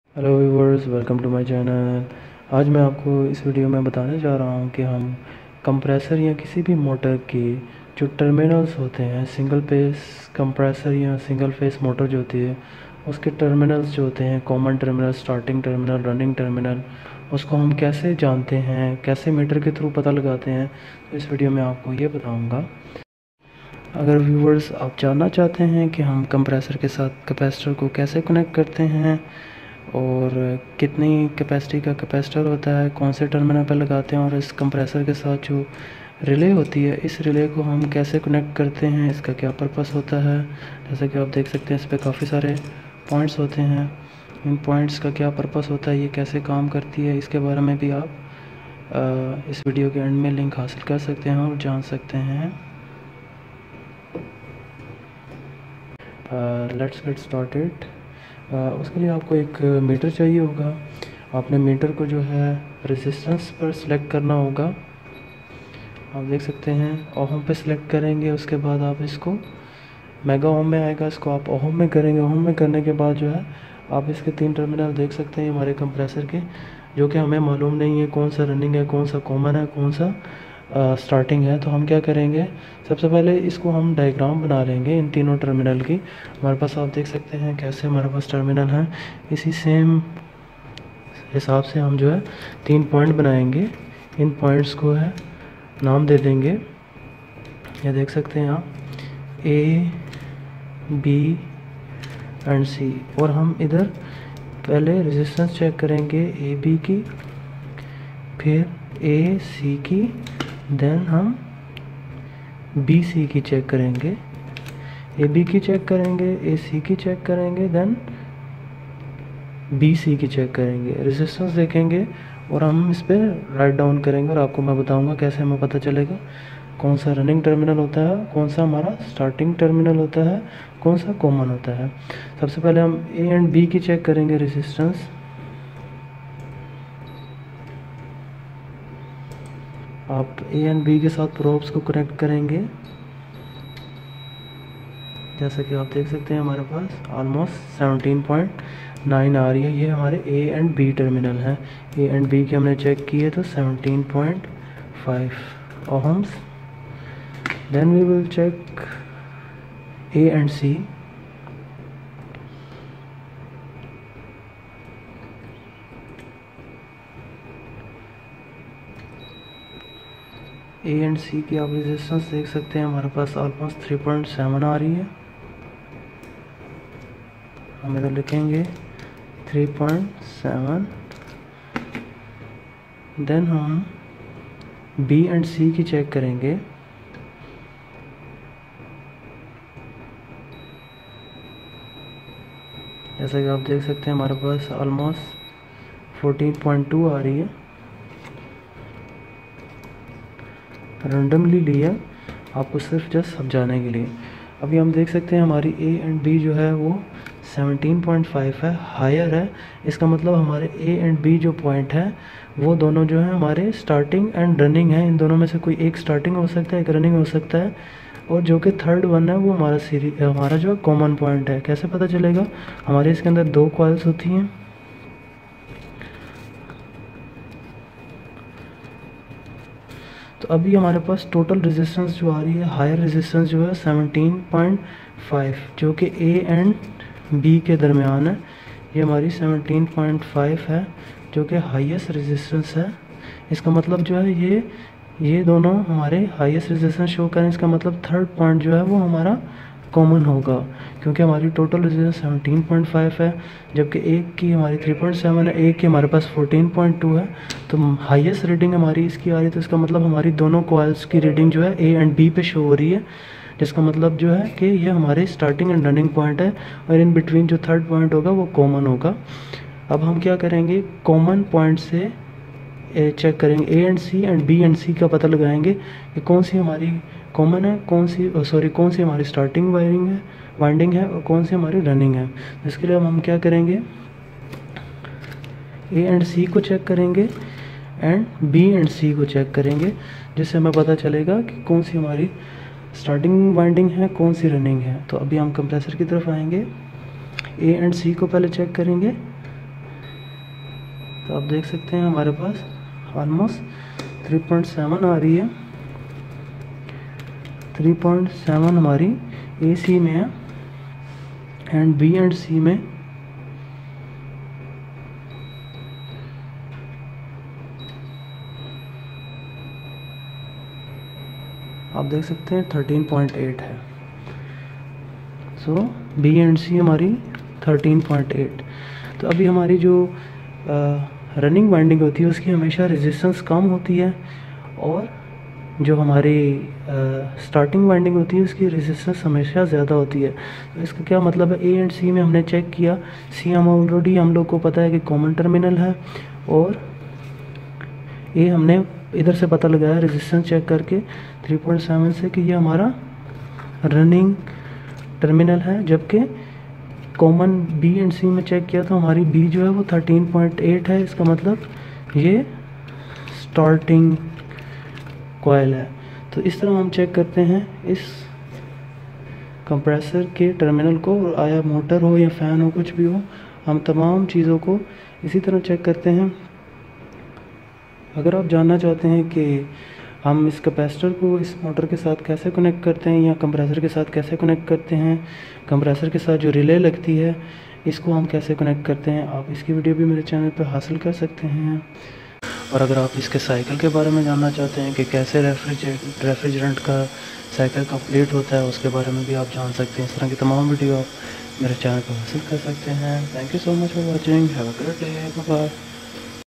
Hello viewers, welcome to my channel. आज मैं आपको इस वीडियो में बताने जा रहा हूं कि हम कंप्रेसर या किसी भी मोटर के जो टर्मिनल्स होते हैं, सिंगल फेस कंप्रेसर या सिंगल फेस मोटर जो होती है उसके टर्मिनल्स जो होते हैं, common terminal, starting terminal, running terminal, उसको हम कैसे जानते हैं, कैसे मीटर के थ्रू पता लगाते हैं। तो इस वीडियो में आपको ये बताऊँगा। अगर व्यूवर्स आप जानना चाहते हैं कि हम कंप्रेसर के साथ कैपेसिटर को कैसे कनेक्ट करते हैं और कितनी कैपेसिटी का कैपेसिटर होता है, कौन से टर्मिनल पर लगाते हैं, और इस कंप्रेसर के साथ जो रिले होती है इस रिले को हम कैसे कनेक्ट करते हैं, इसका क्या पर्पस होता है। जैसे कि आप देख सकते हैं इस पर काफ़ी सारे पॉइंट्स होते हैं, इन पॉइंट्स का क्या पर्पस होता है, ये कैसे काम करती है, इसके बारे में भी आप इस वीडियो के एंड में लिंक हासिल कर सकते हैं और जान सकते हैं। Let's get started. उसके लिए आपको एक मीटर चाहिए होगा। आपने मीटर को जो है रेजिस्टेंस पर सिलेक्ट करना होगा। आप देख सकते हैं ओहम पे सिलेक्ट करेंगे, उसके बाद आप इसको मेगा ओम में आएगा, इसको आप ओहम में करेंगे। ओहम में करने के बाद जो है आप इसके 3 टर्मिनल देख सकते हैं हमारे कंप्रेसर के, जो कि हमें मालूम नहीं है कौन सा रनिंग है, कौन सा कॉमन है, कौन सा स्टार्टिंग है। तो हम क्या करेंगे, सबसे पहले इसको हम डायग्राम बना लेंगे इन तीनों टर्मिनल की। हमारे पास आप देख सकते हैं कैसे हमारे पास टर्मिनल हैं। इसी सेम हिसाब से हम जो है 3 पॉइंट बनाएंगे। इन पॉइंट्स को है नाम दे देंगे। ये देख सकते हैं आप ए, बी एंड सी। और हम इधर पहले रेजिस्टेंस चेक करेंगे ए बी की, फिर ए सी की, देन हम बी सी की चेक करेंगे, ए बी की चेक करेंगे, ए सी की चेक करेंगे, देन बी सी की चेक करेंगे। रेजिस्टेंस देखेंगे और हम इस पर राइट डाउन करेंगे और आपको मैं बताऊंगा कैसे हमें पता चलेगा कौन सा रनिंग टर्मिनल होता है, कौन सा हमारा स्टार्टिंग टर्मिनल होता है, कौन सा कॉमन होता है। सबसे पहले हम ए एंड बी की चेक करेंगे रेजिस्टेंस। आप ए एंड बी के साथ प्रोब्स को कनेक्ट करेंगे। जैसा कि आप देख सकते हैं हमारे पास ऑलमोस्ट 17.9 आ रही है। ये हमारे ए एंड बी टर्मिनल हैं। ए एंड बी के हमने चेक किए तो 17.5 ohms. Then we will check A and C. A and C की आप रेजिस्टेंस देख सकते हैं हमारे पास ऑलमोस्ट 3.7 आ रही है। हम इधर लिखेंगे 3.7। देन हम बी एंड सी की चेक करेंगे। जैसा कि आप देख सकते हैं हमारे पास ऑलमोस्ट 14.2 आ रही है। रैंडमली लिया आपको सिर्फ जस्ट समझाने के लिए। अभी हम देख सकते हैं हमारी ए एंड बी जो है वो 17.5 है, हायर है। इसका मतलब हमारे ए एंड बी जो पॉइंट है वो दोनों जो है हमारे स्टार्टिंग एंड रनिंग है। इन दोनों में से कोई एक स्टार्टिंग हो सकता है, एक रनिंग हो सकता है, और जो कि थर्ड वन है वो हमारा जो कॉमन पॉइंट है। कैसे पता चलेगा, हमारे इसके अंदर 2 कॉइल्स होती हैं। तो अभी हमारे पास टोटल रेजिस्टेंस जो आ रही है, हायर रेजिस्टेंस जो है 17.5, जो कि ए एंड बी के दरमियान है। ये हमारी 17.5 है जो कि हाईएस्ट रेजिस्टेंस है। इसका मतलब जो है ये दोनों हमारे हाईएस्ट रेजिस्टेंस शो करें। इसका मतलब थर्ड पॉइंट जो है वो हमारा कॉमन होगा, क्योंकि हमारी टोटल रेजिस्टेंस 17.5 है, जबकि एक की हमारी 3.7 है, एक की हमारे पास 14.2 है। तो हाईएस्ट रीडिंग हमारी इसकी आ रही है, तो इसका मतलब हमारी दोनों कॉइल्स की रीडिंग जो है ए एंड बी पे शो हो रही है, जिसका मतलब जो है कि ये हमारे स्टार्टिंग एंड रनिंग पॉइंट है, और इन बिटवीन जो थर्ड पॉइंट होगा वो कॉमन होगा। अब हम क्या करेंगे, कॉमन पॉइंट से चेक करेंगे A and C and B and C का पता लगाएंगे कि कौन सी हमारी कॉमन है, कौन सी हमारी स्टार्टिंग वाइंडिंग है और कौन सी हमारी रनिंग है। इसके लिए हम क्या करेंगे, ए एंड सी को चेक करेंगे एंड बी एंड सी को चेक करेंगे, जिससे हमें पता चलेगा कि कौन सी हमारी स्टार्टिंग वाइंडिंग है, कौन सी रनिंग है। तो अभी हम कंप्रेसर की तरफ आएंगे, ए एंड सी को पहले चेक करेंगे। तो आप देख सकते हैं हमारे पास ऑलमोस्ट 3.7 आ रही है। 3.7 हमारी AC में है एंड B एंड C में आप देख सकते हैं 13.8 है। सो B एंड C हमारी 13.8। तो अभी हमारी जो रनिंग वाइंडिंग होती है उसकी हमेशा रेजिस्टेंस कम होती है, और जो हमारी स्टार्टिंग वाइंडिंग होती है उसकी रेजिस्टेंस हमेशा ज़्यादा होती है। तो इसका क्या मतलब है, A एंड C में हमने चेक किया, C हम लोग को पता है कि कॉमन टर्मिनल है, और A हमने इधर से पता लगाया रेजिस्टेंस चेक करके 3.7 से कि ये हमारा रनिंग टर्मिनल है, जबकि कॉमन B एंड C में चेक किया तो हमारी B जो है वो 13.8 है। इसका मतलब ये स्टार्टिंग कॉइल है। तो इस तरह हम चेक करते हैं इस कंप्रेसर के टर्मिनल को, आया मोटर हो या फ़ैन हो कुछ भी हो, हम तमाम चीज़ों को इसी तरह चेक करते हैं। अगर आप जानना चाहते हैं कि हम इस कैपेसिटर को इस मोटर के साथ कैसे कनेक्ट करते हैं या कंप्रेसर के साथ कैसे कनेक्ट करते हैं, कंप्रेसर के साथ जो रिले लगती है इसको हम कैसे कनेक्ट करते हैं, आप इसकी वीडियो भी मेरे चैनल पर हासिल कर सकते हैं। और अगर आप इसके साइकिल के बारे में जानना चाहते हैं कि कैसे रेफ्रिजरेंट का साइकिल कंप्लीट होता है, उसके बारे में भी आप जान सकते हैं। इस तरह की तमाम वीडियो आप मेरे चैनल पर हासिल कर सकते हैं। Thank you so much for watching. Have a great day. Bye bye.